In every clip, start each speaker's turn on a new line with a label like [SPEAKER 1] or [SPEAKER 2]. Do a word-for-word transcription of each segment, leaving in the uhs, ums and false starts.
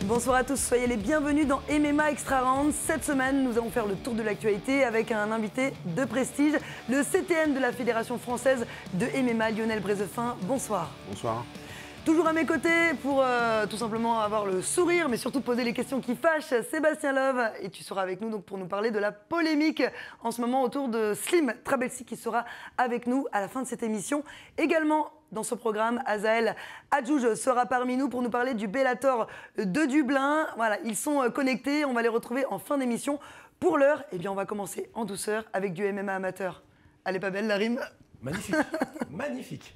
[SPEAKER 1] Bonsoir à tous, soyez les bienvenus dans M M A Extra Round. Cette semaine, nous allons faire le tour de l'actualité avec un invité de prestige, le C T N de la Fédération Française de M M A, Lionel Brezefin. Bonsoir.
[SPEAKER 2] Bonsoir.
[SPEAKER 1] Toujours à mes côtés pour euh, tout simplement avoir le sourire, mais surtout poser les questions qui fâchent, Sébastien Love. Et tu seras avec nous donc, pour nous parler de la polémique en ce moment autour de Slim Trabelsi qui sera avec nous à la fin de cette émission. Également dans ce programme, Azael Adjouj sera parmi nous pour nous parler du Bellator de Dublin. Voilà, ils sont connectés, on va les retrouver en fin d'émission. Pour l'heure, eh bien, on va commencer en douceur avec du M M A amateur. Elle est pas belle la rime?
[SPEAKER 3] Magnifique, magnifique.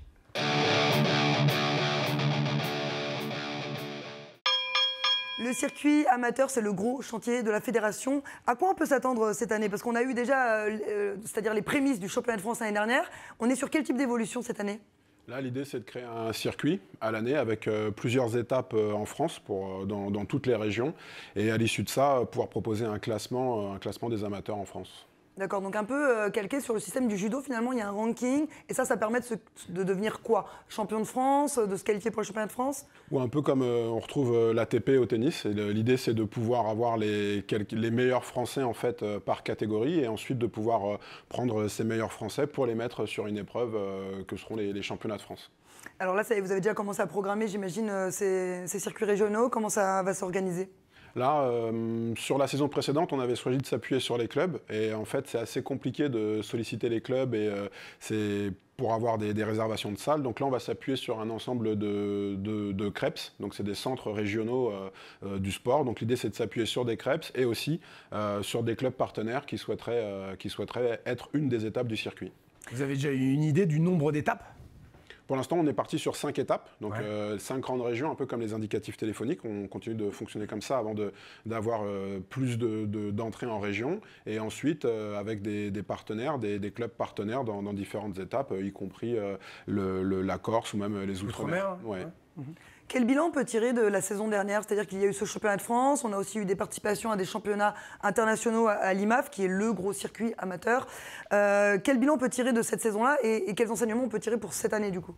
[SPEAKER 1] Le circuit amateur, c'est le gros chantier de la fédération. À quoi on peut s'attendre cette année? Parce qu'on a eu déjà, euh, c'est-à-dire les prémices du championnat de France l'année dernière. On est sur quel type d'évolution cette année?
[SPEAKER 2] Là, l'idée, c'est de créer un circuit à l'année avec euh, plusieurs étapes euh, en France, pour, euh, dans, dans toutes les régions. Et à l'issue de ça, euh, pouvoir proposer un classement, euh, un classement des amateurs en France.
[SPEAKER 1] D'accord, donc un peu euh, calqué sur le système du judo, finalement, il y a un ranking, et ça, ça permet de, se, de devenir quoi? Champion de France, de se qualifier pour le championnat de France?
[SPEAKER 2] Ou un peu comme euh, on retrouve euh, l'A T P au tennis. L'idée, c'est de pouvoir avoir les, quelques, les meilleurs Français en fait, euh, par catégorie, et ensuite de pouvoir euh, prendre ces meilleurs Français pour les mettre sur une épreuve euh, que seront les, les championnats de France.
[SPEAKER 1] Alors là, ça, vous avez déjà commencé à programmer, j'imagine, euh, ces, ces circuits régionaux. Comment ça va s'organiser?
[SPEAKER 2] Là, euh, sur la saison précédente, on avait choisi de s'appuyer sur les clubs. Et en fait, c'est assez compliqué de solliciter les clubs et euh, c'est pour avoir des, des réservations de salles. Donc là, on va s'appuyer sur un ensemble de, de, de C R E P S. Donc c'est des centres régionaux euh, euh, du sport. Donc l'idée, c'est de s'appuyer sur des C R E P S et aussi euh, sur des clubs partenaires qui souhaiteraient, euh, qui souhaiteraient être une des étapes du circuit.
[SPEAKER 3] Vous avez déjà eu une idée du nombre d'étapes?
[SPEAKER 2] Pour l'instant, on est parti sur cinq étapes, donc
[SPEAKER 3] ouais.
[SPEAKER 2] euh, cinq grandes régions, un peu comme les indicatifs téléphoniques. On continue de fonctionner comme ça avant d'avoir euh, plus d'entrées de, de, en région. Et ensuite, euh, avec des, des partenaires, des, des clubs partenaires dans, dans différentes étapes, euh, y compris euh, le, le, la Corse ou même les Outre-mer.
[SPEAKER 3] Ouais. Ouais.
[SPEAKER 1] Mmh. Quel bilan on peut tirer de la saison dernière? C'est-à-dire qu'il y a eu ce championnat de France, on a aussi eu des participations à des championnats internationaux à, à l'I M A F, qui est le gros circuit amateur. Euh, quel bilan on peut tirer de cette saison-là et, et quels enseignements on peut tirer pour cette année du coup?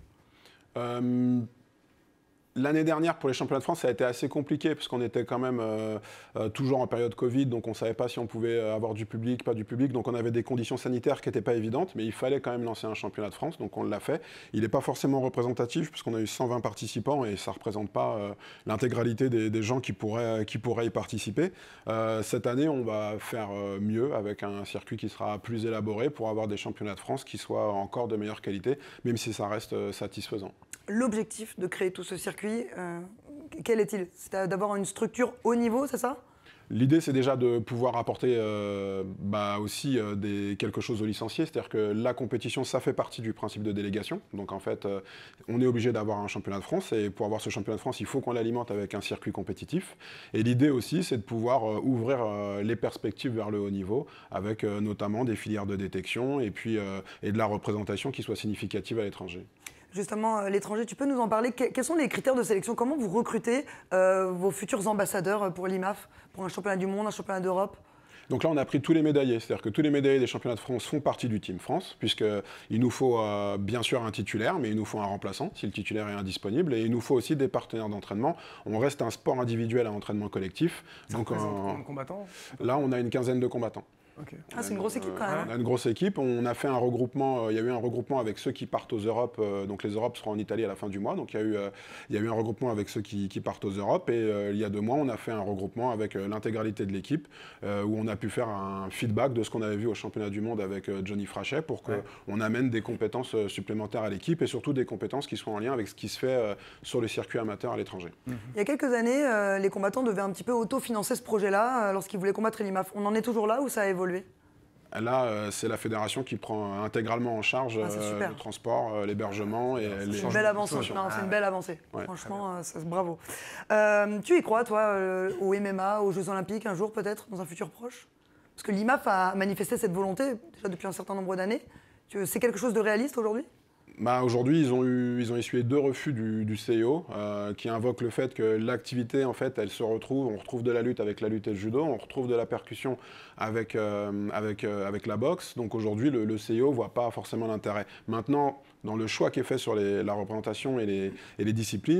[SPEAKER 2] euh... L'année dernière, pour les championnats de France, ça a été assez compliqué parce qu'on était quand même euh, euh, toujours en période Covid, donc on ne savait pas si on pouvait avoir du public, pas du public. Donc on avait des conditions sanitaires qui n'étaient pas évidentes, mais il fallait quand même lancer un championnat de France, donc on l'a fait. Il n'est pas forcément représentatif puisqu'on a eu cent vingt participants et ça ne représente pas euh, l'intégralité des, des gens qui pourraient, qui pourraient y participer. Euh, cette année, on va faire euh, mieux avec un circuit qui sera plus élaboré pour avoir des championnats de France qui soient encore de meilleure qualité, même si ça reste euh, satisfaisant.
[SPEAKER 1] L'objectif de créer tout ce circuit, euh, quel est-il? C'est d'avoir une structure haut niveau, c'est ça?
[SPEAKER 2] L'idée, c'est déjà de pouvoir apporter euh, bah aussi euh, des, quelque chose aux licenciés. C'est-à-dire que la compétition, ça fait partie du principe de délégation. Donc en fait, euh, on est obligé d'avoir un championnat de France. Et pour avoir ce championnat de France, il faut qu'on l'alimente avec un circuit compétitif. Et l'idée aussi, c'est de pouvoir euh, ouvrir euh, les perspectives vers le haut niveau, avec euh, notamment des filières de détection et, puis, euh, et de la représentation qui soit significative à l'étranger.
[SPEAKER 1] Justement, euh, l'étranger, tu peux nous en parler? Quels sont les critères de sélection? Comment vous recrutez euh, vos futurs ambassadeurs pour l'I M A F, pour un championnat du monde, un championnat d'Europe?
[SPEAKER 2] Donc là, on a pris tous les médaillés, c'est-à-dire que tous les médaillés des championnats de France font partie du Team France, puisqu'il nous faut euh, bien sûr un titulaire, mais il nous faut un remplaçant si le titulaire est indisponible, et il nous faut aussi des partenaires d'entraînement. On reste un sport individuel à entraînement collectif.
[SPEAKER 3] Ça
[SPEAKER 2] donc
[SPEAKER 3] représente
[SPEAKER 2] euh,
[SPEAKER 3] combien de combattants?
[SPEAKER 2] Là, on a une quinzaine de combattants.
[SPEAKER 3] Okay.
[SPEAKER 1] Ah, c'est une grosse équipe quand même.
[SPEAKER 2] On a une grosse équipe. On a fait un regroupement. Il euh, y a eu un regroupement avec ceux qui partent aux Europes. Euh, donc les Europes seront en Italie à la fin du mois. Donc il y a eu, euh, il y a eu un regroupement avec ceux qui, qui partent aux Europes. Et euh, il y a deux mois, on a fait un regroupement avec euh, l'intégralité de l'équipe euh, où on a pu faire un feedback de ce qu'on avait vu au championnat du monde avec euh, Johnny Frachet pour qu'on ouais. amène des compétences euh, supplémentaires à l'équipe et surtout des compétences qui soient en lien avec ce qui se fait euh, sur le circuit amateur à l'étranger.
[SPEAKER 1] Mmh. Il y a quelques années, euh, les combattants devaient un petit peu autofinancer ce projet-là euh, lorsqu'ils voulaient combattre l'I M A F. On en est toujours là ou ça a évolué?
[SPEAKER 2] Là, euh, c'est la fédération qui prend intégralement en charge
[SPEAKER 1] ah,
[SPEAKER 2] euh, le transport, euh, l'hébergement et
[SPEAKER 1] c'est
[SPEAKER 2] les
[SPEAKER 1] une belle avancée. C'est
[SPEAKER 2] ah,
[SPEAKER 1] une belle avancée.
[SPEAKER 2] Ouais,
[SPEAKER 1] franchement, euh, ça, bravo. Euh, tu y crois, toi, euh, au M M A, aux Jeux Olympiques, un jour peut-être, dans un futur proche? Parce que l'I M A F a manifesté cette volonté déjà depuis un certain nombre d'années. C'est quelque chose de réaliste aujourd'hui?
[SPEAKER 2] Bah, aujourd'hui, ils ont eu, ils ont essuyé deux refus du, du C I O euh, qui invoquent le fait que l'activité, en fait, elle se retrouve. On retrouve de la lutte avec la lutte et le judo, on retrouve de la percussion avec, euh, avec, euh, avec la boxe. Donc aujourd'hui, le, le C I O ne voit pas forcément l'intérêt. Maintenant, dans le choix qui est fait sur les, la représentation et les, et les disciplines,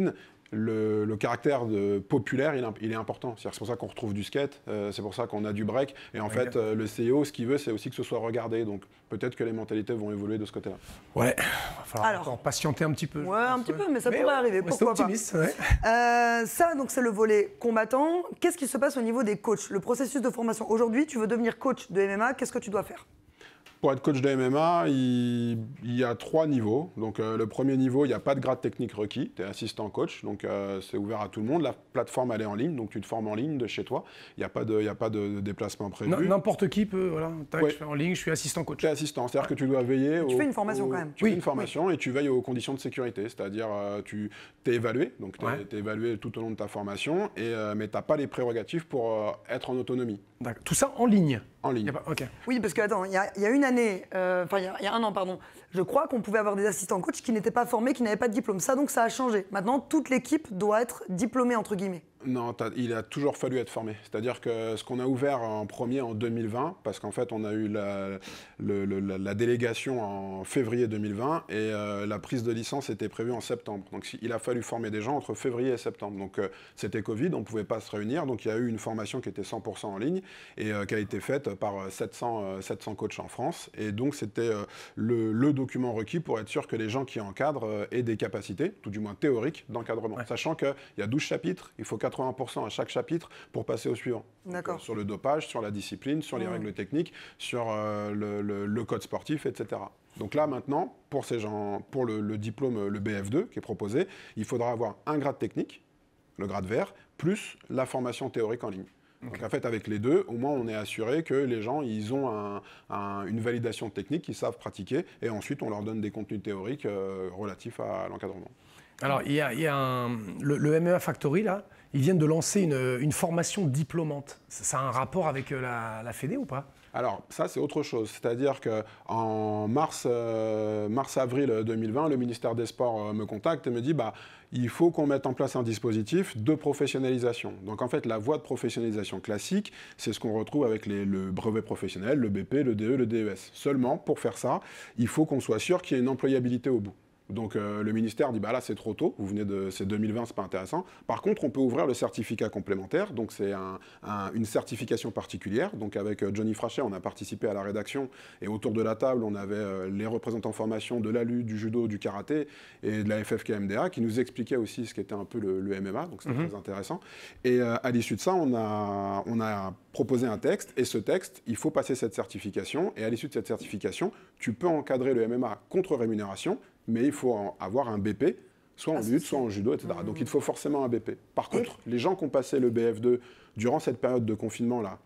[SPEAKER 2] le, le caractère de populaire, il, il est important. C'est pour ça qu'on retrouve du skate, euh, c'est pour ça qu'on a du break. Et en okay. fait, euh, le C I O, ce qu'il veut, c'est aussi que ce soit regardé. Donc peut-être que les mentalités vont évoluer de ce côté-là.
[SPEAKER 3] Ouais, il va falloir Alors, encore patienter un petit peu.
[SPEAKER 1] Ouais, un petit ouais. peu, mais ça mais pourrait ouais, arriver. Pourquoi
[SPEAKER 3] optimiste,
[SPEAKER 1] pas
[SPEAKER 3] ouais.
[SPEAKER 1] euh, Ça, donc c'est le volet combattant. Qu'est-ce qui se passe au niveau des coachs? Le processus de formation. Aujourd'hui, tu veux devenir coach de M M A, qu'est-ce que tu dois faire?
[SPEAKER 2] Pour être coach de M M A, il, il y a trois niveaux. Donc, euh, le premier niveau, il n'y a pas de grade technique requis. Tu es assistant coach, donc euh, c'est ouvert à tout le monde. La plateforme, elle est en ligne, donc tu te formes en ligne de chez toi. Il n'y a pas de, il y a pas de, de déplacement prévu.
[SPEAKER 3] N'importe qui peut, voilà, tac, ouais. je fais en ligne, je suis assistant coach.
[SPEAKER 2] Tu es assistant, c'est-à-dire que tu dois veiller.
[SPEAKER 1] Tu
[SPEAKER 2] au,
[SPEAKER 1] fais une formation
[SPEAKER 2] au,
[SPEAKER 1] quand même.
[SPEAKER 2] Tu
[SPEAKER 1] oui.
[SPEAKER 2] fais une formation oui. et tu veilles aux conditions de sécurité. C'est-à-dire, euh, tu es évalué, donc tu es, ouais. évalué tout au long de ta formation, et, euh, mais tu n'as pas les prérogatives pour euh, être en autonomie.
[SPEAKER 3] Tout ça en ligne?
[SPEAKER 2] En ligne.
[SPEAKER 3] Pas... Okay.
[SPEAKER 1] Oui, parce que attends, il y, y a une année, enfin euh, il y, y a un an, pardon, je crois qu'on pouvait avoir des assistants coach qui n'étaient pas formés, qui n'avaient pas de diplôme. Ça, donc, ça a changé. Maintenant, toute l'équipe doit être diplômée, entre guillemets.
[SPEAKER 2] Non, il a toujours fallu être formé. C'est-à-dire que ce qu'on a ouvert en premier en deux mille vingt, parce qu'en fait, on a eu la, le, le, la, la délégation en février deux mille vingt et euh, la prise de licence était prévue en septembre. Donc, il a fallu former des gens entre février et septembre. Donc, euh, c'était Covid, on ne pouvait pas se réunir. Donc, il y a eu une formation qui était cent pour cent en ligne et euh, qui a été faite par sept cents, sept cents coachs en France. Et donc, c'était euh, le, le document requis pour être sûr que les gens qui encadrent euh, aient des capacités, tout du moins théoriques, d'encadrement. Ouais. Sachant qu'il y a douze chapitres, il faut quatre-vingts pour cent à chaque chapitre pour passer au suivant. Donc, euh, sur le dopage, sur la discipline, sur les mmh. règles techniques, sur euh, le, le, le code sportif, et cetera. Donc là, maintenant, pour, ces gens, pour le, le diplôme, le B F deux qui est proposé, il faudra avoir un grade technique, le grade vert, plus la formation théorique en ligne. Okay. Donc en fait, avec les deux, au moins, on est assuré que les gens, ils ont un, un, une validation technique, qu'ils savent pratiquer, et ensuite, on leur donne des contenus théoriques euh, relatifs à l'encadrement.
[SPEAKER 3] Alors, il y a, il y a un, le, le M M A Factory, là, ils viennent de lancer une, une formation diplômante. Ça a un rapport avec la, la Fédé ou pas?
[SPEAKER 2] Alors, ça, c'est autre chose. C'est-à-dire qu'en mars, euh, mars-avril deux mille vingt, le ministère des Sports euh, me contacte et me dit bah, il faut qu'on mette en place un dispositif de professionnalisation. Donc, en fait, la voie de professionnalisation classique, c'est ce qu'on retrouve avec les, le brevet professionnel, le B P, le D E, le D E S. Seulement, pour faire ça, il faut qu'on soit sûr qu'il y ait une employabilité au bout. Donc euh, le ministère dit bah là c'est trop tôt, vous venez de c'est deux mille vingt, c'est pas intéressant. Par contre, on peut ouvrir le certificat complémentaire, donc c'est un, un, une certification particulière. Donc avec euh, Johnny Frachet, on a participé à la rédaction et autour de la table, on avait euh, les représentants formation de l'A L U, du judo, du karaté et de la F F K M D A qui nous expliquaient aussi ce qu'était un peu le, le M M A, donc c'était mmh. très intéressant. Et euh, à l'issue de ça, on a on a proposé un texte et ce texte, il faut passer cette certification et à l'issue de cette certification, tu peux encadrer le M M A contre rémunération. Mais il faut avoir un B P, soit en lutte, soit en judo, et cetera. Mmh. Donc il faut forcément un B P. Par contre, les gens qui ont passé le B F deux durant cette période de confinement-là,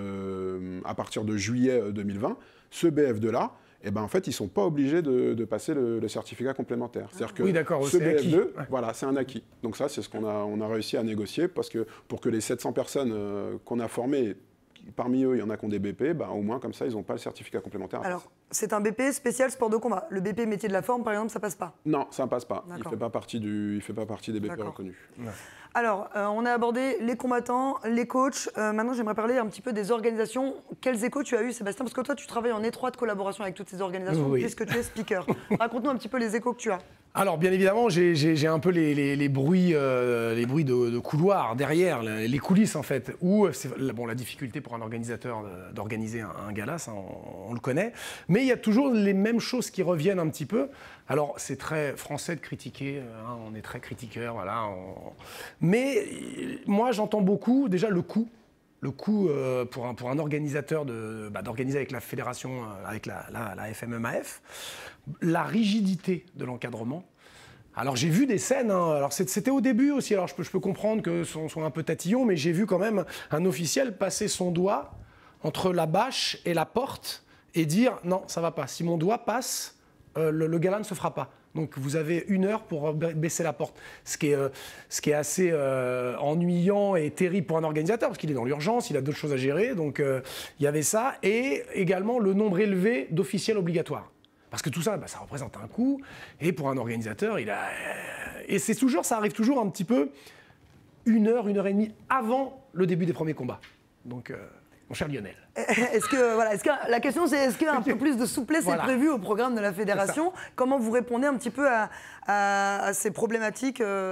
[SPEAKER 2] de, à partir de juillet deux mille vingt, ce B F deux-là, eh ben, en fait, ils ne sont pas obligés de, de passer le, le certificat complémentaire. C'est-à-dire que
[SPEAKER 3] oui,
[SPEAKER 2] ce B F deux,
[SPEAKER 3] ouais.
[SPEAKER 2] voilà, c'est un acquis. Donc ça, c'est ce qu'on a, on a réussi à négocier, parce que pour que les sept cents personnes euh, qu'on a formées, parmi eux, il y en a qui ont des B P, bah, au moins comme ça, ils n'ont pas le certificat complémentaire.
[SPEAKER 1] Alors, c'est un B P spécial sport de combat. Le B P métier de la forme, par exemple, ça passe pas?
[SPEAKER 2] Non, ça ne passe pas. Il ne fait pas partie du, il fait pas partie des B P reconnus.
[SPEAKER 1] Ouais. Alors, euh, on a abordé les combattants, les coachs. Euh, maintenant, j'aimerais parler un petit peu des organisations. Quels échos tu as eu, Sébastien? Parce que toi, tu travailles en étroite collaboration avec toutes ces organisations, oui. puisque tu es speaker. Raconte-nous un petit peu les échos que tu as.
[SPEAKER 3] Alors, bien évidemment, j'ai un peu les, les, les bruits, euh, les bruits de, de couloir derrière, les, les coulisses en fait, où c'est bon, la difficulté pour un organisateur d'organiser un, un gala, ça on, on le connaît, mais il y a toujours les mêmes choses qui reviennent un petit peu. Alors, c'est très français de critiquer, hein, on est très critiqueur, voilà. On... Mais moi, j'entends beaucoup déjà le coût. Le coût euh, pour, un, pour un organisateur de, bah, d'organiser avec la fédération, euh, avec la, la, la F M M A F, la rigidité de l'encadrement. Alors j'ai vu des scènes, hein, alors c'était au début aussi, alors je peux, je peux comprendre que son soit un peu tatillon, mais j'ai vu quand même un officiel passer son doigt entre la bâche et la porte et dire non, ça va pas, si mon doigt passe, euh, le, le gala ne se fera pas. Donc vous avez une heure pour baisser la porte, ce qui est, euh, ce qui est assez euh, ennuyant et terrible pour un organisateur, parce qu'il est dans l'urgence, il a d'autres choses à gérer, donc euh, il y avait ça, et également le nombre élevé d'officiels obligatoires. Parce que tout ça, bah, ça représente un coût, et pour un organisateur, il a... Et c'est toujours, ça arrive toujours un petit peu une heure, une heure et demie avant le début des premiers combats. Donc... Euh... Mon cher Lionel.
[SPEAKER 1] Est-ce que, voilà, est-ce que, la question c'est est-ce qu'un peu plus de souplesse voilà. est prévue au programme de la fédération? Comment vous répondez un petit peu à, à, à ces problématiques euh...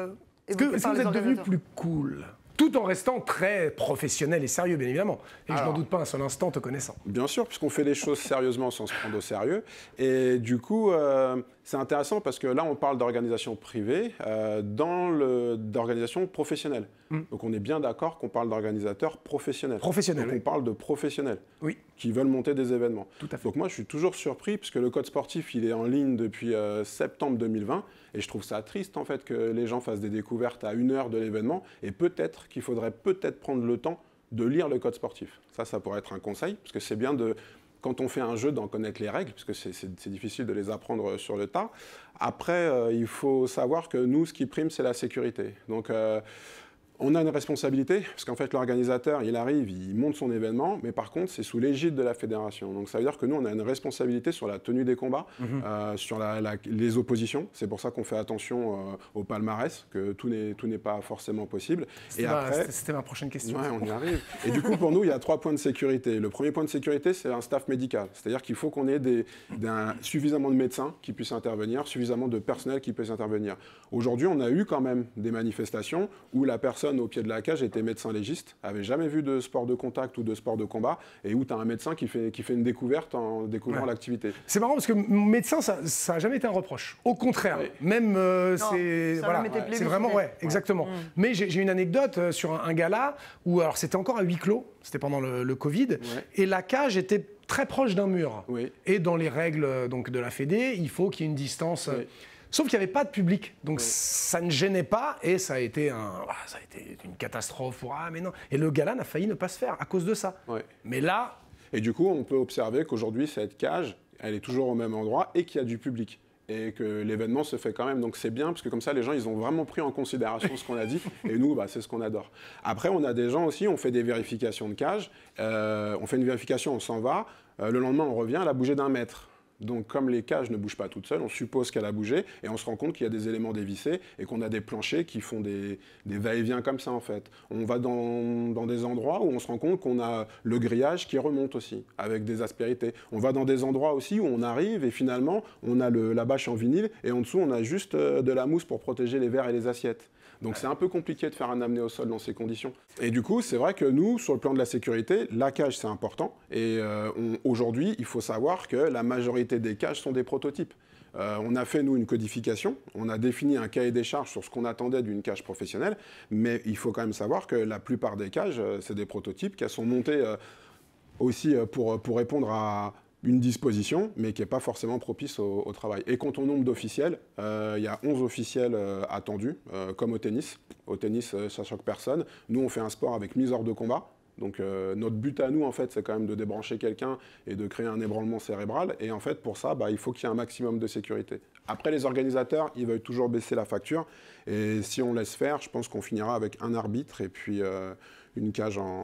[SPEAKER 3] Est-ce que, est-ce que vous êtes devenu plus cool ? Tout en restant très professionnel et sérieux, bien évidemment. Et Alors, je n'en doute pas un seul instant te connaissant.
[SPEAKER 2] Bien sûr, puisqu'on fait les choses sérieusement sans se prendre au sérieux. Et du coup, euh, c'est intéressant parce que là, on parle d'organisation privée euh, dans d'organisation professionnelle. Mm. Donc, on est bien d'accord qu'on parle d'organisateurs professionnels.
[SPEAKER 3] Professionnels.
[SPEAKER 2] Donc,
[SPEAKER 3] oui.
[SPEAKER 2] on parle de professionnels
[SPEAKER 3] oui.
[SPEAKER 2] qui veulent monter des événements.
[SPEAKER 3] Tout à fait.
[SPEAKER 2] Donc, moi, je suis toujours surpris puisque le code sportif, il est en ligne depuis euh, septembre deux mille vingt. Et je trouve ça triste, en fait, que les gens fassent des découvertes à une heure de l'événement. Et peut-être qu'il faudrait peut-être prendre le temps de lire le code sportif. Ça, ça pourrait être un conseil, parce que c'est bien de, quand on fait un jeu, d'en connaître les règles, parce que c'est difficile de les apprendre sur le tas. Après, euh, il faut savoir que nous, ce qui prime, c'est la sécurité. Donc, euh, on a une responsabilité, parce qu'en fait, l'organisateur, il arrive, il monte son événement, mais par contre, c'est sous l'égide de la fédération. Donc, ça veut dire que nous, on a une responsabilité sur la tenue des combats, mmh. euh, sur la, la, les oppositions. C'est pour ça qu'on fait attention euh, au palmarès, que tout n'est pas forcément possible.
[SPEAKER 3] C'était ma prochaine question.
[SPEAKER 2] Ouais, on y arrive. Et du coup, pour nous, il y a trois points de sécurité. Le premier point de sécurité, c'est un staff médical. C'est-à-dire qu'il faut qu'on ait des, des, un, suffisamment de médecins qui puissent intervenir, suffisamment de personnel qui puisse intervenir. Aujourd'hui, on a eu quand même des manifestations où la personne au pied de la cage était médecin légiste, avait jamais vu de sport de contact ou de sport de combat, et où tu as un médecin qui fait, qui fait une découverte en découvrant ouais. l'activité.
[SPEAKER 3] C'est marrant parce que médecin, ça n'a jamais été un reproche. Au contraire, oui. même euh, c'est voilà, c'est vraiment ouais, exactement. Ouais. Mmh. Mais j'ai une anecdote euh, sur un, un gala où alors c'était encore à huis clos, c'était pendant le, le Covid, ouais. et la cage était très proche d'un mur. Oui. Et dans les règles donc de la Fédé, il faut qu'il y ait une distance. Oui. Sauf qu'il n'y avait pas de public, donc oui. ça ne gênait pas et ça a été, un, ça a été une catastrophe. Pour, ah mais non. Et le gala n'a failli ne pas se faire à cause de ça. Oui. Mais là...
[SPEAKER 2] Et du coup, on peut observer qu'aujourd'hui, cette cage, elle est toujours au même endroit et qu'il y a du public. Et que l'événement se fait quand même. Donc c'est bien, parce que comme ça, les gens, ils ont vraiment pris en considération ce qu'on a dit. Et nous, bah, c'est ce qu'on adore. Après, on a des gens aussi, on fait des vérifications de cage. Euh, on fait une vérification, on s'en va. Euh, le lendemain, on revient, elle a bougé d'un mètre. Donc, comme les cages ne bougent pas toutes seules, on suppose qu'elle a bougé et on se rend compte qu'il y a des éléments dévissés et qu'on a des planchers qui font des, des va-et-vient comme ça, en fait. On va dans, dans des endroits où on se rend compte qu'on a le grillage qui remonte aussi, avec des aspérités. On va dans des endroits aussi où on arrive et finalement, on a le, la bâche en vinyle et en dessous, on a juste de la mousse pour protéger les verres et les assiettes. Donc c'est un peu compliqué de faire un amené au sol dans ces conditions. Et du coup, c'est vrai que nous, sur le plan de la sécurité, la cage, c'est important. Et euh, aujourd'hui, il faut savoir que la majorité des cages sont des prototypes. Euh, on a fait, nous, une codification. On a défini un cahier des charges sur ce qu'on attendait d'une cage professionnelle. Mais il faut quand même savoir que la plupart des cages, euh, c'est des prototypes qui sont montés euh, aussi pour, pour répondre à... une disposition, mais qui n'est pas forcément propice au, au travail. Et quant au nombre d'officiels, euh, il y a onze officiels euh, attendus, euh, comme au tennis. Au tennis, euh, ça choque personne. Nous, on fait un sport avec mise hors de combat. Donc, euh, notre but à nous, en fait, c'est quand même de débrancher quelqu'un et de créer un ébranlement cérébral. Et en fait, pour ça, bah, il faut qu'il y ait un maximum de sécurité. Après, les organisateurs, ils veulent toujours baisser la facture. Et si on laisse faire, je pense qu'on finira avec un arbitre et puis euh, une cage en...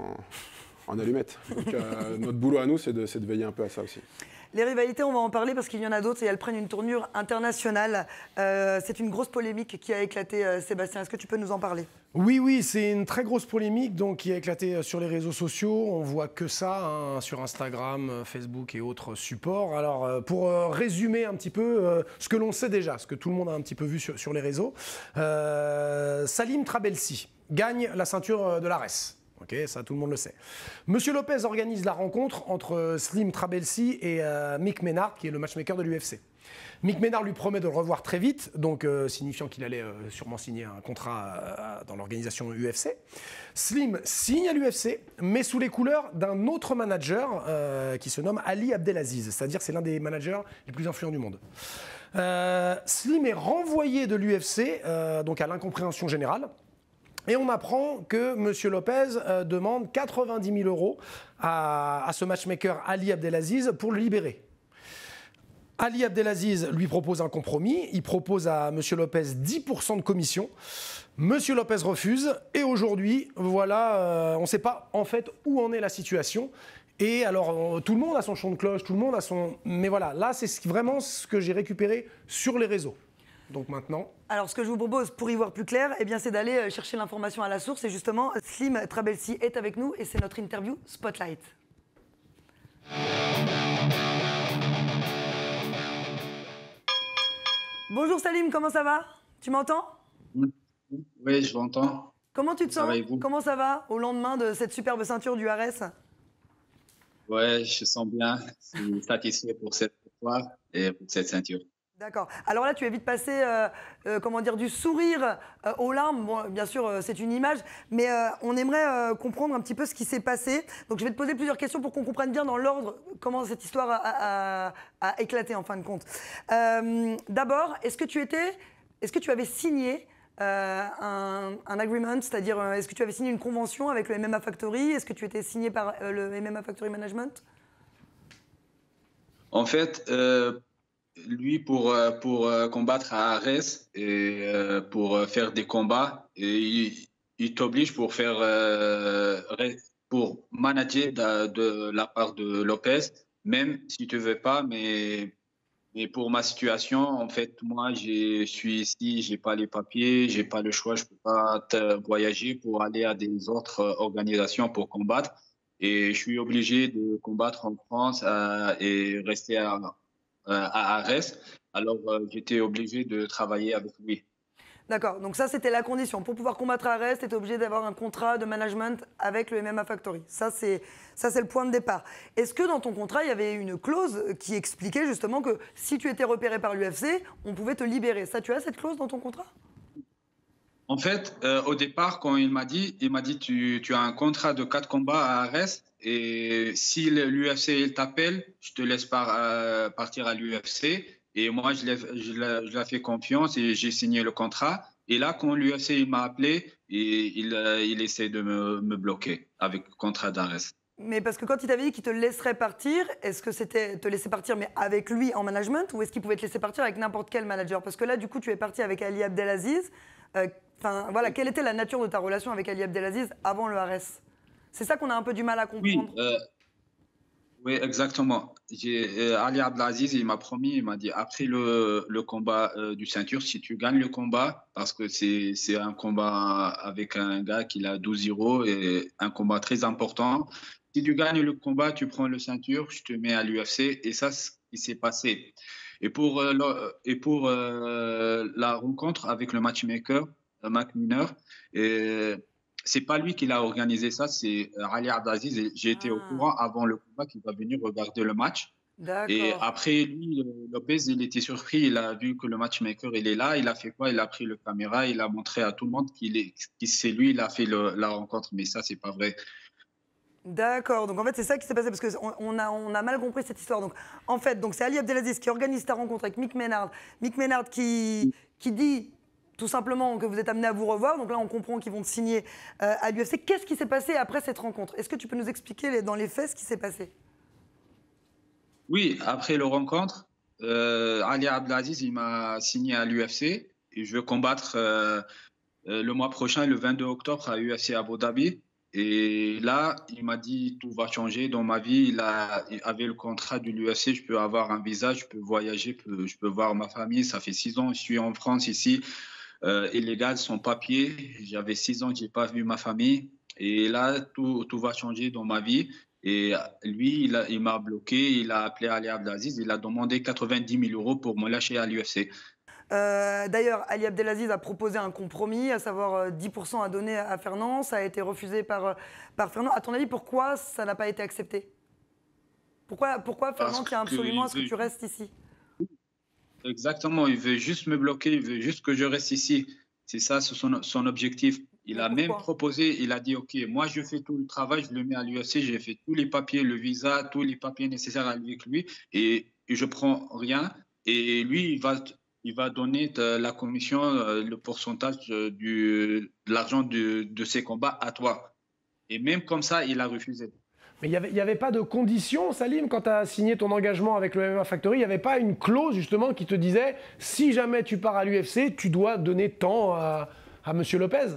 [SPEAKER 2] en allumette. Donc, euh, notre boulot à nous, c'est de, de veiller un peu à ça aussi.
[SPEAKER 1] Les rivalités, on va en parler parce qu'il y en a d'autres et elles prennent une tournure internationale. Euh, c'est une grosse polémique qui a éclaté, euh, Sébastien. Est-ce que tu peux nous en parler ?
[SPEAKER 3] Oui, oui, c'est une très grosse polémique donc, qui a éclaté sur les réseaux sociaux. On voit que ça hein, sur Instagram, Facebook et autres supports. Alors, euh, pour euh, résumer un petit peu euh, ce que l'on sait déjà, ce que tout le monde a un petit peu vu sur, sur les réseaux, euh, Salim Trabelsi gagne la ceinture de l'Ares. Ok, ça tout le monde le sait. Monsieur Lopez organise la rencontre entre Slim Trabelsi et euh, Mick Maynard, qui est le matchmaker de l'U F C. Mick Maynard lui promet de le revoir très vite, donc euh, signifiant qu'il allait euh, sûrement signer un contrat euh, dans l'organisation U F C. Slim signe à l'U F C, mais sous les couleurs d'un autre manager euh, qui se nomme Ali Abdelaziz, c'est-à-dire c'est l'un des managers les plus influents du monde. Euh, Slim est renvoyé de l'U F C, euh, donc à l'incompréhension générale. Et on apprend que M. Lopez euh, demande quatre-vingt-dix mille euros à, à ce matchmaker Ali Abdelaziz pour le libérer. Ali Abdelaziz lui propose un compromis. Il propose à M. Lopez dix pour cent de commission. M. Lopez refuse. Et aujourd'hui, voilà, euh, on ne sait pas en fait où en est la situation. Et alors, on, tout le monde a son chant de cloche, tout le monde a son... Mais voilà, là, c'est vraiment ce que j'ai récupéré sur les réseaux. Donc maintenant...
[SPEAKER 1] Alors, ce que je vous propose, pour y voir plus clair, eh bien, c'est d'aller chercher l'information à la source. Et justement, Slim Trabelsi est avec nous et c'est notre interview Spotlight. Bonjour Salim, comment ça va? Tu m'entends?
[SPEAKER 4] Oui, je l'entends.
[SPEAKER 1] Comment tu te
[SPEAKER 4] Ça
[SPEAKER 1] sens?
[SPEAKER 4] va et vous?
[SPEAKER 1] Comment ça va au lendemain de cette superbe ceinture du Ares?
[SPEAKER 4] Ouais, je sens bien. Je suis satisfait pour cette fois et pour cette ceinture.
[SPEAKER 1] D'accord. Alors là, tu es vite passé, euh, euh, comment dire, du sourire euh, aux larmes. Bon, bien sûr, euh, c'est une image, mais euh, on aimerait euh, comprendre un petit peu ce qui s'est passé. Donc, je vais te poser plusieurs questions pour qu'on comprenne bien dans l'ordre comment cette histoire a, a- a éclaté en fin de compte. Euh, D'abord, est-ce que tu étais, est-ce que tu avais signé euh, un, un agreement, c'est-à-dire euh, est-ce que tu avais signé une convention avec le M M A Factory? Est-ce que tu étais signé par euh, le M M A Factory Management?
[SPEAKER 4] En fait, euh, lui, pour, euh, pour euh, combattre à Arès et euh, pour euh, faire des combats, et il, il t'oblige pour faire euh, ré- pour manager de, de la part de Lopez, même si tu veux pas, mais mais pour ma situation, en fait, moi, je suis ici, j'ai pas les papiers, j'ai pas le choix, je peux pas te- voyager pour aller à des autres euh, organisations pour combattre. Et je suis obligé de combattre en France euh, et rester à, euh, à Arès. Alors, euh, j'étais obligé de travailler avec lui.
[SPEAKER 1] D'accord, donc ça c'était la condition. Pour pouvoir combattre Arès, tu étais obligé d'avoir un contrat de management avec le M M A Factory. Ça c'est, ça, c'est le point de départ. Est-ce que dans ton contrat, il y avait une clause qui expliquait justement que si tu étais repéré par l'U F C, on pouvait te libérer? Ça, tu as cette clause dans ton contrat?
[SPEAKER 4] En fait, euh, au départ, quand il m'a dit, il m'a dit tu, tu as un contrat de quatre combats à Arès et si l'U F C il t'appelle, je te laisse par, euh, partir à l'U F C. Et moi, je l'ai je l'ai- je l'ai fait confiance et j'ai signé le contrat. Et là, quand l'U F C il m'a appelé, et il, euh, il essaie de me, me bloquer avec le contrat d'Arès.
[SPEAKER 1] Mais parce que quand il t'avait dit qu'il te laisserait partir, est-ce que c'était te laisser partir mais avec lui en management ou est-ce qu'il pouvait te laisser partir avec n'importe quel manager? Parce que là, du coup, tu es parti avec Ali Abdelaziz. Euh, Enfin, voilà, quelle était la nature de ta relation avec Ali Abdelaziz avant le Ares? C'est ça qu'on a un peu du mal à
[SPEAKER 4] Oui,
[SPEAKER 1] comprendre.
[SPEAKER 4] euh, Oui, exactement. J'ai, euh, Ali Abdelaziz, il m'a promis, il m'a dit après le, le combat euh, du ceinture, si tu gagnes le combat, parce que c'est, c'est un combat avec un gars qui a douze zéro et un combat très important. Si tu gagnes le combat, tu prends le ceinture, je te mets à l'U F C et ça, c'est ce qui s'est passé. Et pour, euh, le- et pour euh, la rencontre avec le matchmaker, euh, Mac Miner, et c'est pas lui qui l'a organisé ça, c'est euh, Ali Abdelaziz. Et j'ai été au
[SPEAKER 1] Ah,
[SPEAKER 4] courant avant le combat qu'il va venir regarder le match. Et
[SPEAKER 1] d'accord.
[SPEAKER 4] après, lui, euh, Lopez, il était surpris. Il a vu que le matchmaker, il est là. Il a fait quoi? Il a pris le caméra. Il a montré à tout le monde qu'il est, que c'est lui, il a fait le- la rencontre. Mais ça, c'est pas vrai.
[SPEAKER 1] D'accord. Donc en fait, c'est ça qui s'est passé parce qu'on on a, on a mal compris cette histoire. Donc en fait, donc c'est Ali Abdelaziz qui organise ta rencontre avec Mick Maynard. Mick Maynard qui, qui dit tout simplement que vous êtes amené à vous revoir. Donc là, on comprend qu'ils vont te signer euh, à l'U F C. Qu'est-ce qui s'est passé après cette rencontre? Est-ce que tu peux nous expliquer les- dans les faits ce qui s'est passé?
[SPEAKER 4] Oui, après le rencontre, euh, Ali Abdelaziz, il m'a signé à l'U F C. Et je veux combattre euh, euh, le mois prochain, le vingt-deux octobre, à U F C Abu Dhabi. Et là, il m'a dit tout va changer dans ma vie. Il a, il avait le contrat de l'U F C. Je peux avoir un visa, je peux voyager, je peux, je peux voir ma famille. Ça fait six ans, je suis en France ici, euh, illégal, sans papier. J'avais six ans que j'ai pas vu ma famille. Et là, tout, tout va changer dans ma vie. Et lui, il a- il m'a bloqué. Il a appelé Ali Abdelaziz. Il a demandé quatre-vingt-dix mille euros pour me lâcher à l'U F C.
[SPEAKER 1] Euh, D'ailleurs, Ali Abdelaziz a proposé un compromis, à savoir euh, dix pour cent à donner à Fernand. Ça a été refusé par, euh, par Fernand. À ton avis, pourquoi ça n'a pas été accepté? Pourquoi, pourquoi
[SPEAKER 4] Parce
[SPEAKER 1] Fernand tient absolument
[SPEAKER 4] qu'il
[SPEAKER 1] à ce que
[SPEAKER 4] veut
[SPEAKER 1] tu restes ici?
[SPEAKER 4] Exactement, il veut juste me bloquer, il veut juste que je reste ici. C'est ça c'est son, son objectif. Il
[SPEAKER 1] Mais
[SPEAKER 4] a même
[SPEAKER 1] pourquoi?
[SPEAKER 4] proposé, il a dit, OK, moi je fais tout le travail, je le mets à l'U F C, j'ai fait tous les papiers, le visa, tous les papiers nécessaires avec lui, et, et je prends rien. Et lui, il va, il va donner de la commission, euh, le pourcentage euh, du, de l'argent de, de ses combats à toi. Et même comme ça, il a refusé.
[SPEAKER 3] Mais il n'y avait, il y avait pas de condition, Salim, quand tu as signé ton engagement avec le M M A Factory, il n'y avait pas une clause justement qui te disait si jamais tu pars à l'U F C, tu dois donner tant à, à M. Lopez?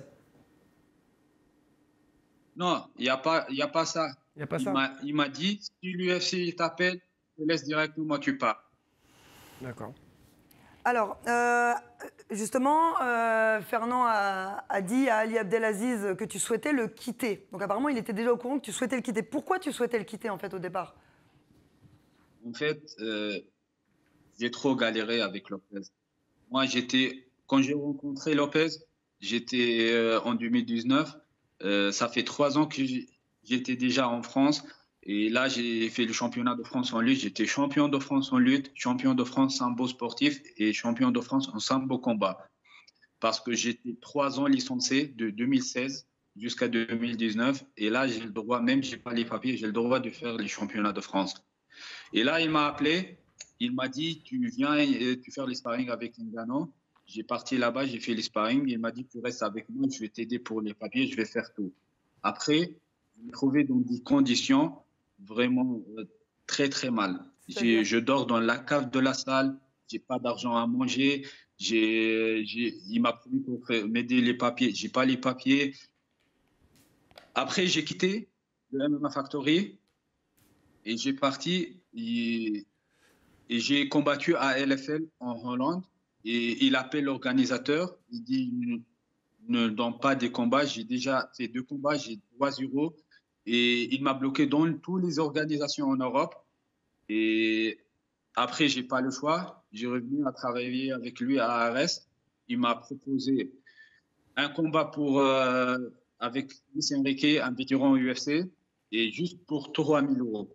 [SPEAKER 4] Non, il n'y a pas, il y a pas ça.
[SPEAKER 3] Il n'y a pas
[SPEAKER 4] Il
[SPEAKER 3] ça?
[SPEAKER 4] m'a, il m'a dit, si l'U F C t'appelle, je te laisse directement, tu pars.
[SPEAKER 3] D'accord.
[SPEAKER 1] Alors, euh, justement, euh, Fernand a, a dit à Ali Abdelaziz que tu souhaitais le quitter. Donc apparemment, il était déjà au courant que tu souhaitais le quitter. Pourquoi tu souhaitais le quitter, en fait, au départ?
[SPEAKER 4] En fait, euh, j'ai trop galéré avec Lopez. Moi, j'étais, quand j'ai rencontré Lopez, j'étais euh, en deux mille dix-neuf. Euh, ça fait trois ans que j'étais déjà en France. Et là, j'ai fait le championnat de France en lutte. J'étais champion de France en lutte, champion de France sambo sportif et champion de France en sambo combat. Parce que j'étais trois ans licencié de deux mille seize jusqu'à deux mille dix-neuf. Et là, j'ai le droit, même si je n'ai pas les papiers, j'ai le droit de faire les championnats de France. Et là, il m'a appelé. Il m'a dit, tu viens tu faire les sparring avec Ngannou. J'ai parti là-bas, j'ai fait les sparring. Il m'a dit, tu restes avec moi, je vais t'aider pour les papiers, je vais faire tout. Après, je me trouvais dans des conditions vraiment euh, très, très mal. Je dors dans la cave de la salle, je n'ai pas d'argent à manger. J'ai, j'ai, il m'a promis pour m'aider les papiers, je n'ai pas les papiers. Après, j'ai quitté le M M A Factory et j'ai parti et, et j'ai combattu à L F L en Hollande. Et il appelle l'organisateur, il dit ne donne pas des combats. J'ai déjà fait deux combats, j'ai trois zéro. Et il m'a bloqué dans toutes les organisations en Europe. Et après, je n'ai pas le choix. J'ai revenu à travailler avec lui à A R S. Il m'a proposé un combat pour, euh, avec Luis Enrique, un vétéran U F C, et juste pour trois mille euros.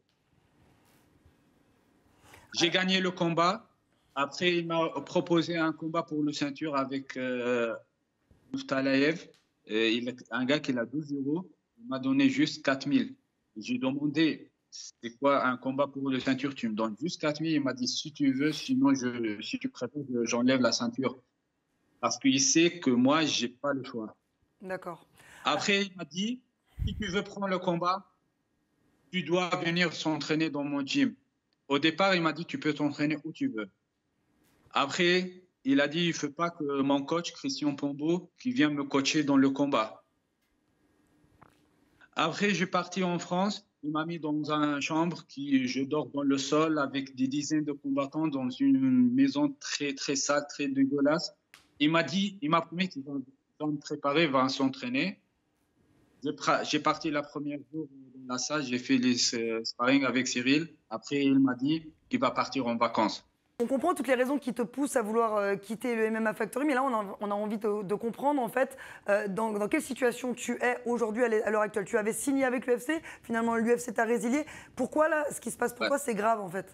[SPEAKER 4] J'ai gagné le combat. Après, il m'a proposé un combat pour le ceinture avec euh, Muftalaev. Il est un gars qui a douze euros. Il m'a donné juste quatre mille. J'ai demandé, c'est quoi un combat pour le ceinture? Tu me donnes juste quatre mille. Il m'a dit, si tu veux, sinon, je, si tu préfères, j'enlève la ceinture. Parce qu'il sait que moi, je n'ai pas le choix.
[SPEAKER 1] D'accord.
[SPEAKER 4] Après, il m'a dit, si tu veux prendre le combat, tu dois venir s'entraîner dans mon gym. Au départ, il m'a dit, tu peux t'entraîner où tu veux. Après, il a dit, il ne faut pas que mon coach, Christian Pombo, qui vient me coacher dans le combat. Après, je suis parti en France. Il m'a mis dans une chambre qui, je dors dans le sol avec des dizaines de combattants dans une maison très, très sale, très dégueulasse. Il m'a dit, il m'a promis qu'il va, va me préparer, va s'entraîner. J'ai parti la première jour dans la salle, j'ai fait les sparring avec Cyril. Après, il m'a dit qu'il va partir en vacances.
[SPEAKER 1] On comprend toutes les raisons qui te poussent à vouloir euh, quitter le M M A Factory, mais là, on a, on a envie de, de comprendre, en fait, euh, dans, dans quelle situation tu es aujourd'hui, à l'heure actuelle. Tu avais signé avec l'U F C, finalement, l'U F C t'a résilié. Pourquoi, là, ce qui se passe pour ouais. toi, c'est grave, en fait?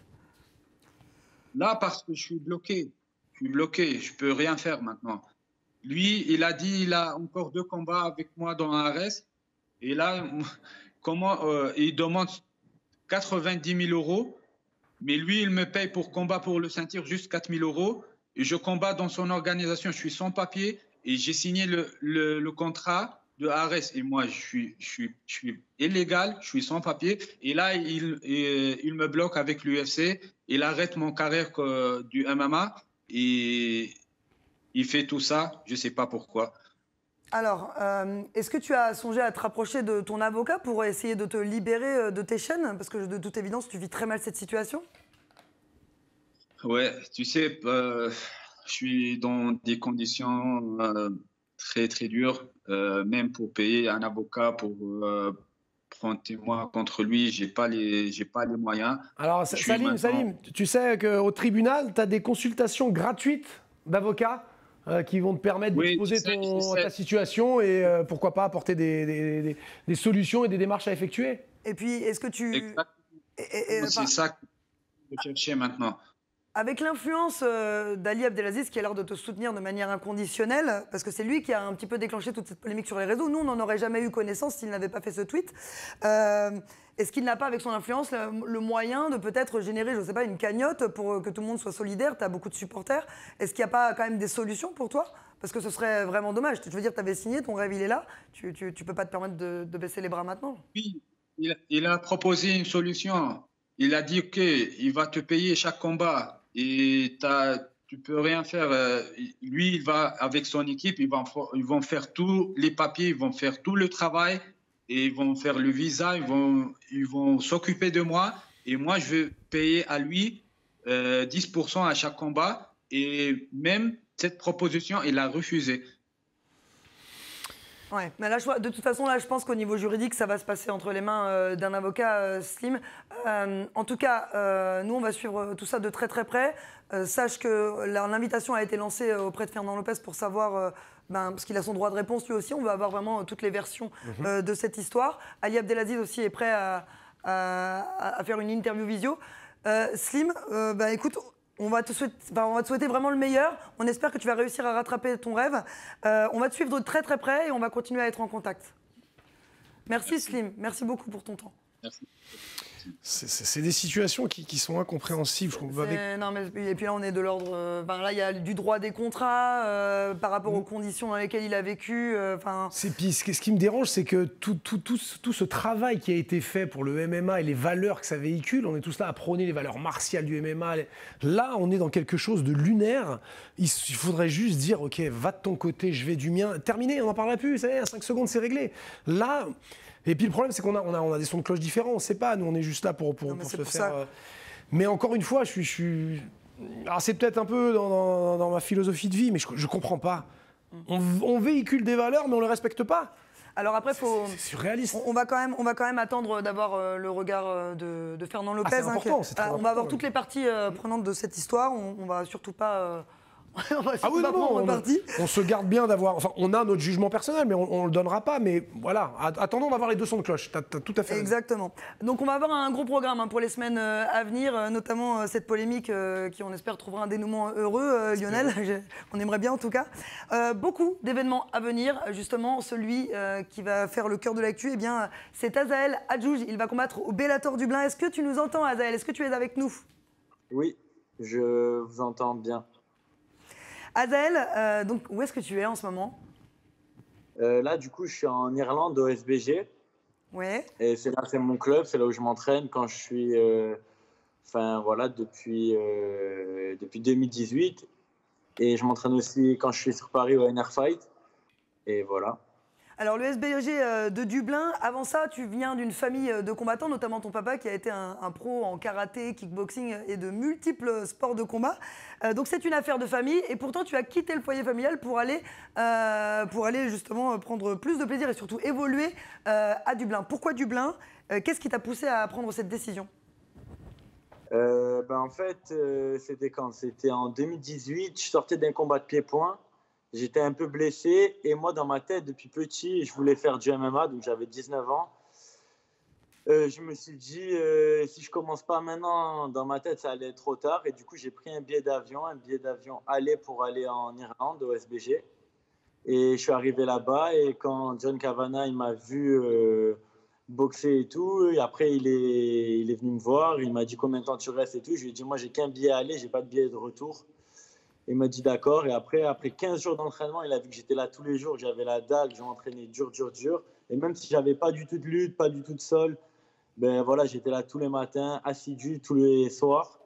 [SPEAKER 4] Là, parce que je suis bloqué. Je suis bloqué. Je ne peux rien faire maintenant. Lui, il a dit il a encore deux combats avec moi dans A R S. Et là, comment, euh, il demande quatre-vingt-dix mille euros. Mais lui, il me paye pour combat pour le ceinture juste quatre mille euros. Et je combats dans son organisation. Je suis sans papier et j'ai signé le, le, le contrat de A R S. Et moi, je suis, je, suis, je suis illégal, je suis sans papier. Et là, il, il, il me bloque avec l'U F C. Il arrête mon carrière euh, du M M A. Et il fait tout ça. Je ne sais pas pourquoi.
[SPEAKER 1] Alors, euh, est-ce que tu as songé à te rapprocher de ton avocat pour essayer de te libérer de tes chaînes? Parce que de toute évidence, tu vis très mal cette situation.
[SPEAKER 4] Ouais, tu sais, euh, je suis dans des conditions euh, très, très dures. Euh, même pour payer un avocat pour euh, prendre témoin contre lui, je n'ai pas, pas les moyens.
[SPEAKER 3] Alors, Salim, maintenant... Salim, tu sais qu'au tribunal, tu as des consultations gratuites d'avocats Euh, qui vont te permettre oui, d'exposer ta situation et euh, pourquoi pas apporter des, des, des, des solutions et des démarches à effectuer.
[SPEAKER 1] Et puis, est-ce que tu...
[SPEAKER 4] C'est ça que je cherche maintenant.
[SPEAKER 1] Avec l'influence euh, d'Ali Abdelaziz qui a l'air de te soutenir de manière inconditionnelle, parce que c'est lui qui a un petit peu déclenché toute cette polémique sur les réseaux, nous on n'en aurait jamais eu connaissance s'il n'avait pas fait ce tweet. Euh, Est-ce qu'il n'a pas, avec son influence, le, le moyen de peut-être générer, je ne sais pas, une cagnotte pour que tout le monde soit solidaire? Tu as beaucoup de supporters. Est-ce qu'il n'y a pas quand même des solutions pour toi? Parce que ce serait vraiment dommage. Je veux dire, tu avais signé, ton rêve il est là, tu ne peux pas te permettre de, de baisser les bras maintenant.
[SPEAKER 4] Oui, il, il a proposé une solution. Il a dit qu'il va te payer chaque combat. Et tu peux rien faire. Lui, il va avec son équipe, ils vont, ils vont faire tous les papiers, ils vont faire tout le travail, et ils vont faire le visa, ils vont, ils vont s'occuper de moi. Et moi, je vais payer à lui euh, dix pour cent à chaque combat. Et même cette proposition, il a refusé.
[SPEAKER 1] Ouais, mais là, je, de toute façon, là, je pense qu'au niveau juridique, ça va se passer entre les mains euh, d'un avocat, euh, Slim. Euh, en tout cas, euh, nous, on va suivre tout ça de très très près. Euh, sache que l'invitation a été lancée auprès de Fernand Lopez pour savoir, euh, ben, parce qu'il a son droit de réponse lui aussi, on va avoir vraiment euh, toutes les versions mm-hmm. euh, de cette histoire. Ali Abdelaziz aussi est prêt à, à, à faire une interview visio. Euh, Slim, euh, ben, écoute... On va, te souhaiter, enfin, on va te souhaiter vraiment le meilleur. On espère que tu vas réussir à rattraper ton rêve. Euh, on va te suivre de très très près et on va continuer à être en contact. Merci, Merci. Slim. Merci beaucoup pour ton temps.
[SPEAKER 4] Merci.
[SPEAKER 3] C'est des situations qui, qui sont incompréhensibles. Je avec...
[SPEAKER 1] non, mais, et puis là, on est de l'ordre... Euh, ben là, il y a du droit des contrats euh, par rapport mmh. aux conditions dans lesquelles il a vécu. Euh,
[SPEAKER 3] c'est pis, ce qui me dérange, c'est que tout, tout, tout, tout ce travail qui a été fait pour le M M A et les valeurs que ça véhicule, on est tous là à prôner les valeurs martiales du M M A. Là, on est dans quelque chose de lunaire. Il, il faudrait juste dire, OK, va de ton côté, je vais du mien. Terminé, on n'en parlera plus. Ça y est, à cinq secondes, c'est réglé. Là... Et puis le problème, c'est qu'on a, on a, on a des sons de cloche différents, on ne sait pas, nous on est juste là pour, pour,
[SPEAKER 1] non,
[SPEAKER 3] pour se
[SPEAKER 1] pour
[SPEAKER 3] faire... Euh... Mais encore une fois, je suis... Je suis... Alors c'est peut-être un peu dans, dans, dans ma philosophie de vie, mais je ne comprends pas. On, on véhicule des valeurs, mais on ne les respecte pas.
[SPEAKER 1] Alors après, faut...
[SPEAKER 3] c'est surréaliste.
[SPEAKER 1] On, on, va quand même, on va quand même attendre d'avoir euh, le regard de, de Fernand Lopez. Ah,
[SPEAKER 3] c'est important,
[SPEAKER 1] hein,
[SPEAKER 3] c'est très
[SPEAKER 1] euh,
[SPEAKER 3] important.
[SPEAKER 1] On va avoir toutes les parties euh, prenantes de cette histoire, on ne va surtout pas... Euh... on va
[SPEAKER 3] ah oui,
[SPEAKER 1] pas
[SPEAKER 3] non, on, on se garde bien d'avoir... Enfin, on a notre jugement personnel, mais on ne le donnera pas. Mais voilà, attendons d'avoir les deux sons de cloche. Tu as tout à fait
[SPEAKER 1] Exactement. Donc, on va avoir un gros programme hein, pour les semaines euh, à venir, euh, notamment euh, cette polémique euh, qui, on espère, trouvera un dénouement heureux, euh, Lionel. On aimerait bien, en tout cas. Euh, beaucoup d'événements à venir. Justement, celui euh, qui va faire le cœur de l'actu, eh bien, c'est Azaël Adjouj. Il va combattre au Bellator Dublin. Est-ce que tu nous entends, Azaël? Est-ce que tu es avec nous?
[SPEAKER 5] Oui, je vous entends bien.
[SPEAKER 1] Azaël, euh, donc où est-ce que tu es en ce moment?
[SPEAKER 5] euh, Là, du coup, je suis en Irlande au S B G.
[SPEAKER 1] Ouais.
[SPEAKER 5] Et c'est là, c'est mon club, c'est là où je m'entraîne quand je suis, euh, enfin voilà, depuis euh, depuis deux mille dix-huit. Et je m'entraîne aussi quand je suis sur Paris au N R Fight. Et voilà.
[SPEAKER 1] Alors, le S B G de Dublin, avant ça, tu viens d'une famille de combattants, notamment ton papa qui a été un, un pro en karaté, kickboxing et de multiples sports de combat. Euh, donc, c'est une affaire de famille et pourtant, tu as quitté le foyer familial pour aller, euh, pour aller justement prendre plus de plaisir et surtout évoluer euh, à Dublin. Pourquoi Dublin? euh, Qu'est-ce qui t'a poussé à prendre cette décision?
[SPEAKER 5] euh, ben, En fait, euh, c'était quand? C'était en deux mille dix-huit, je sortais d'un combat de pied-point. J'étais un peu blessé et moi, dans ma tête, depuis petit, je voulais faire du M M A, donc j'avais dix-neuf ans. Euh, je me suis dit, euh, si je commence pas maintenant, dans ma tête, ça allait être trop tard. Et du coup, j'ai pris un billet d'avion, un billet d'avion aller pour aller en Irlande, au S B G. Et je suis arrivé là-bas et quand John Kavanagh, il m'a vu euh, boxer et tout, et après, il est, il est venu me voir, il m'a dit combien de temps tu restes et tout. Je lui ai dit, moi, j'ai qu'un billet aller, j'ai pas de billet de retour. Il m'a dit d'accord. Et après, après quinze jours d'entraînement, il a vu que j'étais là tous les jours, que j'avais la dalle, que je m'entraînais dur, dur, dur. Et même si j'avais pas du tout de lutte, pas du tout de sol, ben voilà, j'étais là tous les matins, assidu tous les soirs.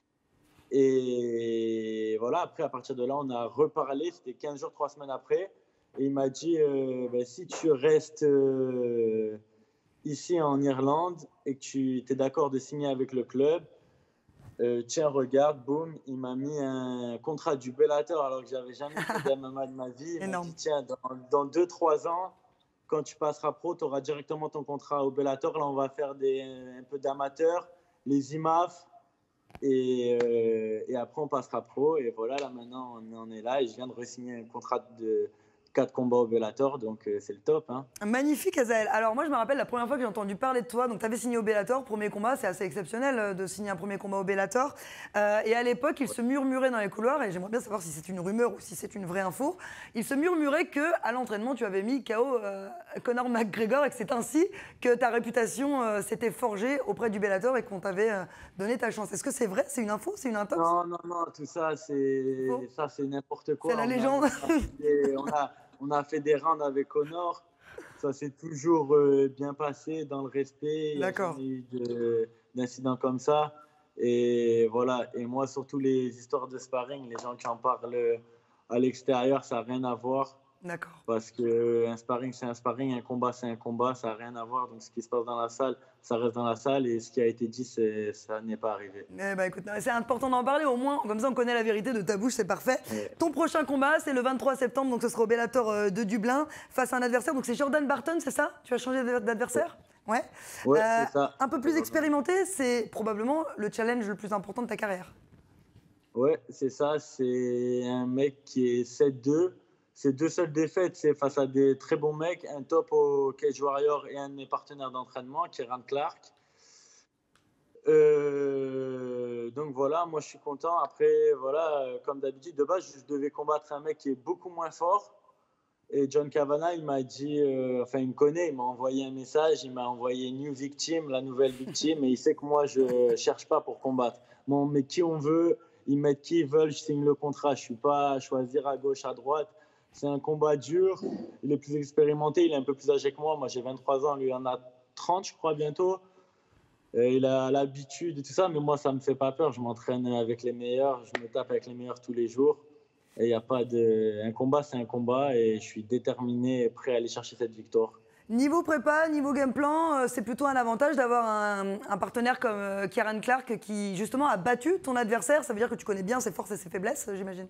[SPEAKER 5] Et voilà, après, à partir de là, on a reparlé. C'était quinze jours, trois semaines après. Et il m'a dit, euh, ben, si tu restes euh, ici en Irlande et que tu es d'accord de signer avec le club, Euh, tiens, regarde, boum, il m'a mis un contrat du Bellator alors que j'avais jamais fait de M M A de ma vie. Il m'a dit, tiens, dans deux trois ans, quand tu passeras pro, tu auras directement ton contrat au Bellator. Là, on va faire des, un peu d'amateur, les I M A F, et, euh, et après, on passera pro. Et voilà, là, maintenant, on en est là et je viens de re-signer un contrat de quatre combats au Bellator, donc euh, c'est le top. Hein.
[SPEAKER 1] Magnifique, Azaël. Alors moi, je me rappelle la première fois que j'ai entendu parler de toi. Donc, tu avais signé au Bellator, premier combat. C'est assez exceptionnel de signer un premier combat au Bellator. Euh, et à l'époque, il se murmurait dans les couloirs, et j'aimerais bien savoir si c'est une rumeur ou si c'est une vraie info. Il se murmurait qu'à l'entraînement, tu avais mis K O euh, Conor McGregor et que c'est ainsi que ta réputation euh, s'était forgée auprès du Bellator et qu'on t'avait euh, donné ta chance. Est-ce que c'est vrai? C'est une info? C'est une intox?
[SPEAKER 5] Non, non, non, tout ça, c'est oh. ça, c'est n'importe quoi.
[SPEAKER 1] C'est la légende.
[SPEAKER 5] On a, on a fait des rounds avec Conor, ça s'est toujours euh, bien passé dans le respect, il n'y a jamais eu d'incident comme ça. Et voilà, et moi surtout les histoires de sparring, les gens qui en parlent à l'extérieur, ça n'a rien à voir.
[SPEAKER 1] D'accord.
[SPEAKER 5] Parce qu'un sparring, c'est un sparring, un combat, c'est un combat, ça n'a rien à voir. Donc ce qui se passe dans la salle, ça reste dans la salle et ce qui a été dit, ça n'est pas arrivé.
[SPEAKER 1] Eh ben, écoute, c'est important d'en parler au moins, comme ça on connaît la vérité de ta bouche, c'est parfait. Ouais. Ton prochain combat, c'est le vingt-trois septembre, donc ce sera au Bellator de Dublin, face à un adversaire, donc c'est Jordan Barton, c'est ça? Tu as changé d'adversaire? Ouais.
[SPEAKER 5] Ouais,
[SPEAKER 1] euh,
[SPEAKER 5] c'est ça.
[SPEAKER 1] Un peu plus expérimenté, c'est probablement le challenge le plus important de ta carrière.
[SPEAKER 5] Ouais, c'est ça, c'est un mec qui est sept deux. Ses deux seules défaites, c'est face à des très bons mecs, un top au Cage Warrior et un de mes partenaires d'entraînement, Kieran Clark. Euh, donc voilà, moi je suis content. Après, voilà, comme d'habitude, de base, je devais combattre un mec qui est beaucoup moins fort. Et John Kavanagh, il m'a dit, euh, enfin il me connaît, il m'a envoyé un message, il m'a envoyé New Victim, la nouvelle victime, et il sait que moi je ne cherche pas pour combattre. Bon, mais qui on veut, ils mettent qui ils veulent, je signe le contrat. Je ne suis pas à choisir à gauche, à droite. C'est un combat dur. Il est plus expérimenté, il est un peu plus âgé que moi. Moi, j'ai vingt-trois ans, lui, il en a trente, je crois, bientôt. Et il a l'habitude et tout ça, mais moi, ça ne me fait pas peur. Je m'entraîne avec les meilleurs, je me tape avec les meilleurs tous les jours. Et il n'y a pas de... Un combat, c'est un combat et je suis déterminé et prêt à aller chercher cette victoire.
[SPEAKER 1] Niveau prépa, niveau game plan, c'est plutôt un avantage d'avoir un, un partenaire comme Kieran Clark qui, justement, a battu ton adversaire. Ça veut dire que tu connais bien ses forces et ses faiblesses, j'imagine.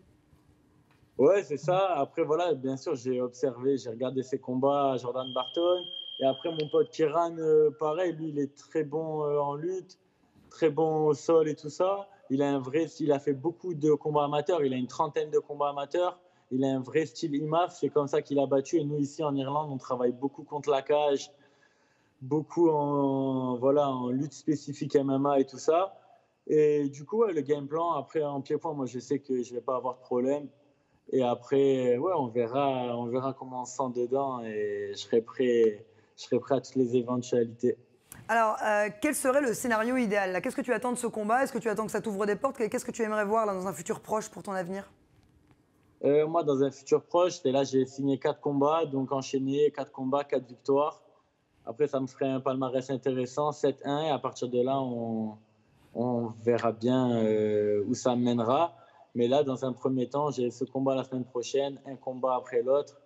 [SPEAKER 5] Ouais, c'est ça. Après, voilà, bien sûr, j'ai observé, j'ai regardé ses combats à Jordan Barton. Et après, mon pote Kieran, euh, pareil, lui, il est très bon euh, en lutte, très bon au sol et tout ça. Il a un vrai, il a fait beaucoup de combats amateurs. Il a une trentaine de combats amateurs. Il a un vrai style I M A F. C'est comme ça qu'il a battu. Et nous, ici, en Irlande, on travaille beaucoup contre la cage, beaucoup en, voilà, en lutte spécifique M M A et tout ça. Et du coup, ouais, le game plan, après, en pied-point, moi, je sais que je ne vais pas avoir de problème. Et après, ouais, on verra, on verra comment on se sent dedans et je serai prêt, je serai prêt à toutes les éventualités.
[SPEAKER 1] Alors, euh, quel serait le scénario idéal? Qu'est-ce que tu attends de ce combat? Est-ce que tu attends que ça t'ouvre des portes? Qu'est-ce que tu aimerais voir là, dans un futur proche pour ton avenir?
[SPEAKER 5] euh, Moi, dans un futur proche, là, j'ai signé quatre combats, donc enchaîné, quatre combats, quatre victoires. Après, ça me ferait un palmarès intéressant, sept un, et à partir de là, on, on verra bien euh, où ça mènera. Mais là, dans un premier temps, j'ai ce combat la semaine prochaine, un combat après l'autre.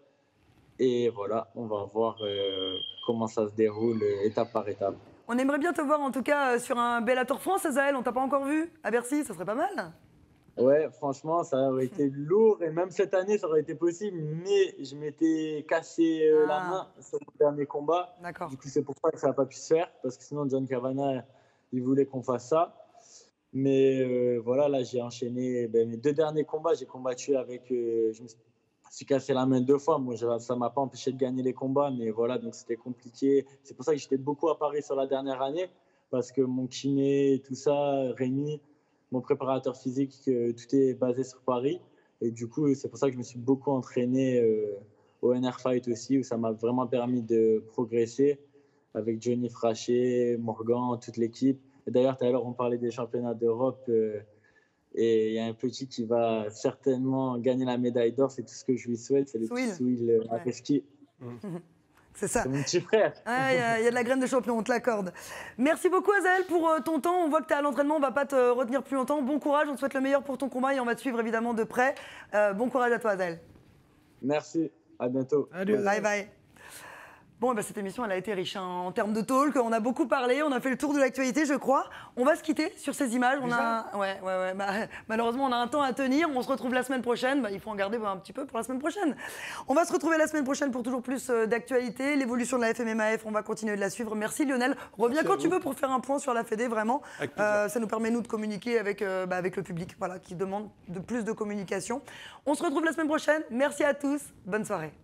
[SPEAKER 5] Et voilà, on va voir euh, comment ça se déroule euh, étape par étape.
[SPEAKER 1] On aimerait bien te voir en tout cas sur un Bellator France, Azaël. On t'a pas encore vu à Bercy, ça serait pas mal.
[SPEAKER 5] Ouais, franchement, ça aurait été lourd. Et même cette année, ça aurait été possible. Mais je m'étais cassé euh, ah. la main sur mon dernier combat.
[SPEAKER 1] D'accord.
[SPEAKER 5] Du coup, c'est pour ça que ça n'a pas pu se faire. Parce que sinon, John Kavanagh, il voulait qu'on fasse ça. Mais euh, voilà, là, j'ai enchaîné ben, mes deux derniers combats. J'ai combattu avec... Euh, je me suis cassé la main deux fois. Moi, ça ne m'a pas empêché de gagner les combats. Mais voilà, donc c'était compliqué. C'est pour ça que j'étais beaucoup à Paris sur la dernière année. Parce que mon kiné et tout ça, Rémi, mon préparateur physique, euh, tout est basé sur Paris. Et du coup, c'est pour ça que je me suis beaucoup entraîné euh, au N R Fight aussi, où ça m'a vraiment permis de progresser avec Johnny Fraché, Morgan, toute l'équipe. Et d'ailleurs, tout à l'heure, on parlait des championnats d'Europe euh, et il y a un petit qui va certainement gagner la médaille d'or. C'est tout ce que je lui souhaite. C'est le
[SPEAKER 1] Souil.
[SPEAKER 5] petit Souil Areski.
[SPEAKER 1] Ouais. C'est ça.
[SPEAKER 5] C'est mon petit frère.
[SPEAKER 1] Il ah, y, y a de la graine de champion, on te l'accorde. Merci beaucoup, Azaël, pour euh, ton temps. On voit que tu es à l'entraînement, on ne va pas te retenir plus longtemps. Bon courage, on te souhaite le meilleur pour ton combat et on va te suivre évidemment de près. Euh, bon courage à toi, Azaël.
[SPEAKER 5] Merci, à bientôt.
[SPEAKER 1] Adieu. Bye bye. Bon, eh ben, cette émission, elle a été riche hein, en termes de talk. On a beaucoup parlé, on a fait le tour de l'actualité, je crois. On va se quitter sur ces images. On a, ouais, ouais, ouais. Bah, malheureusement, on a un temps à tenir. On se retrouve la semaine prochaine. Bah, il faut en garder un petit peu pour la semaine prochaine. On va se retrouver la semaine prochaine pour toujours plus d'actualité. L'évolution de la F M M A F, on va continuer de la suivre. Merci Lionel. Reviens Merci quand tu veux pour faire un point sur la Fédé, vraiment. Euh, ça nous permet, nous, de communiquer avec, euh, bah, avec le public, voilà, qui demande de plus de communication. On se retrouve la semaine prochaine. Merci à tous. Bonne soirée.